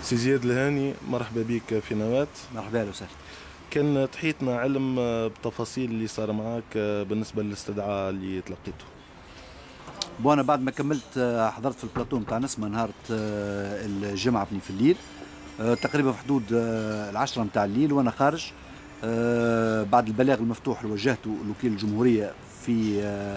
سي زياد الهاني، مرحبا بك في نواة. مرحبا اهلا وسهلا. كان تحيطنا علم بتفاصيل اللي صار معك بالنسبة للاستدعاء اللي تلقيته. انا بعد ما كملت حضرت في البلاطو نتاع نسمة نهار الجمعة في الليل، تقريبا في حدود العشرة نتاع الليل وانا خارج، بعد البلاغ المفتوح اللي وجهته لوكيل الجمهورية في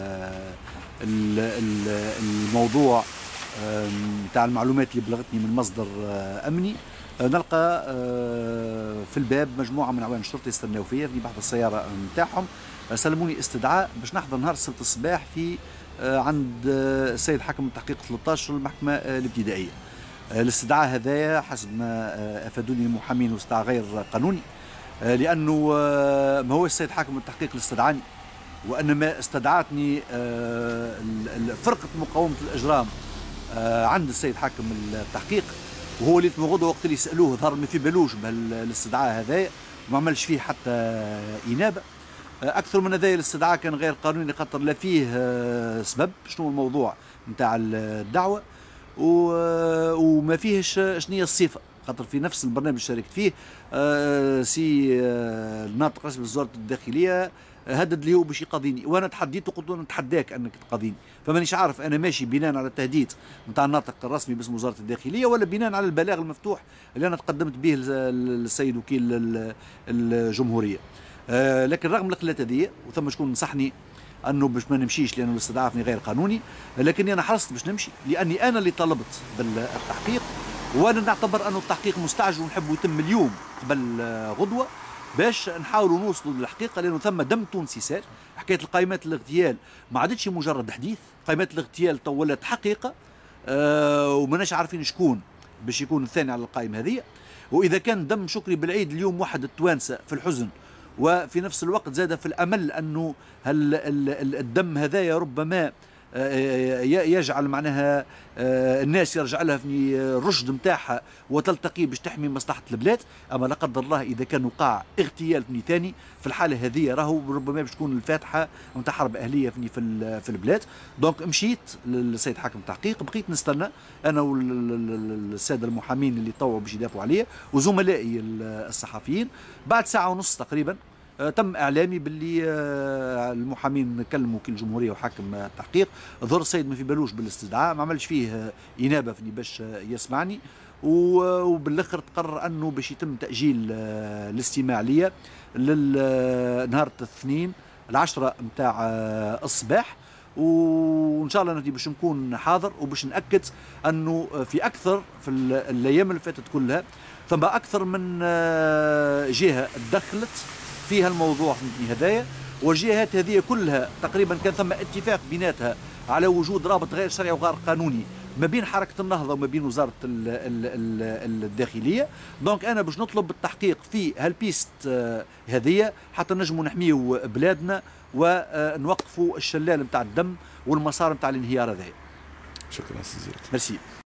الموضوع نتاع المعلومات اللي بلغتني من مصدر امني. نلقى في الباب مجموعه من عوان الشرطه يستناو فيا في بحث السياره نتاعهم. سلموني استدعاء باش نحضر نهار السبت الصباح في عند السيد حاكم التحقيق 13 المحكمه الابتدائيه. الاستدعاء هذايا حسب ما افادوني المحامين هو استدعاء غير قانوني، لانه ما هو السيد حاكم التحقيق اللي استدعاني، وانما استدعتني فرقه مقاومه الاجرام عند السيد حاكم التحقيق، وهو اللي غدوه وقت اللي يسالوه ظهر ما في بالوش بالاستدعاء هذايا، ما عملش فيه حتى انابه. اكثر من هذا الاستدعاء كان غير قانوني، خاطر لا فيه سبب شنو الموضوع نتاع الدعوه وما فيهش شنو هي الصفه، خاطر في نفس البرنامج اللي شاركت فيه سي الناطق رسمي وزاره الداخليه هدد لي هو باش يقاضيني، وانا تحديته قلت له نتحداك انك تقاضيني، فمانيش عارف انا ماشي بناء على التهديد نتاع الناطق الرسمي باسم وزاره الداخليه ولا بناء على البلاغ المفتوح اللي انا تقدمت به للسيد وكيل الجمهوريه. لكن رغم القلات هذه وثم شكون نصحني انه باش ما نمشيش لانه الاستدعاء غير قانوني، لكني انا حرصت باش نمشي لاني انا اللي طلبت بالتحقيق، وانا نعتبر انه التحقيق مستعجل ونحب يتم اليوم قبل غدوه باش نحاولوا نوصلوا للحقيقه، لانه ثم دم تونسي سار. حكايه القائمات الاغتيال ما عادتش مجرد حديث، قائمات الاغتيال طولت حقيقه، وماناش عارفين شكون باش يكون الثاني على القائمه هذه. واذا كان دم شكري بالعيد اليوم واحد التوانسه في الحزن، وفي نفس الوقت زاد في الامل انه الدم هذايا ربما يجعل معناها الناس يرجع لها في الرشد نتاعها وتلتقي باش تحمي مصلحه البلاد. اما لا قدر الله اذا كان وقع اغتيال ثاني، في الحاله هذه راهو ربما باش تكون الفاتحه نتاع حرب اهليه في البلاد. دونك مشيت للسيد حاكم التحقيق، بقيت نستنى انا والساده المحامين اللي طوعوا باش يدافعوا عليا وزملائي الصحفيين. بعد ساعه ونص تقريبا تم اعلامي باللي المحامين كلموا وكيل الجمهوريه وحاكم التحقيق، ظهر السيد ما في بالوش بالاستدعاء، ما عملش فيه انابه باش يسمعني، وبالاخر تقرر انه باش يتم تاجيل الاستماع ليا للنهار الاثنين العشرة نتاع الصباح، وان شاء الله نتي باش نكون حاضر وباش ناكد انه في اكثر في الايام اللي فاتت كلها ثم اكثر من جهه تدخلت فيها الموضوع هدايا، والجهات هذه كلها تقريبا كان ثم اتفاق بيناتها على وجود رابط غير شرعي وغير قانوني ما بين حركه النهضه وما بين وزاره الداخليه. دونك انا باش نطلب التحقيق في هالبيست هذه حتى نجموا نحميوا بلادنا ونوقفوا الشلال نتاع الدم والمسار نتاع الانهيار هذا. شكرا سي زياد. ميرسي.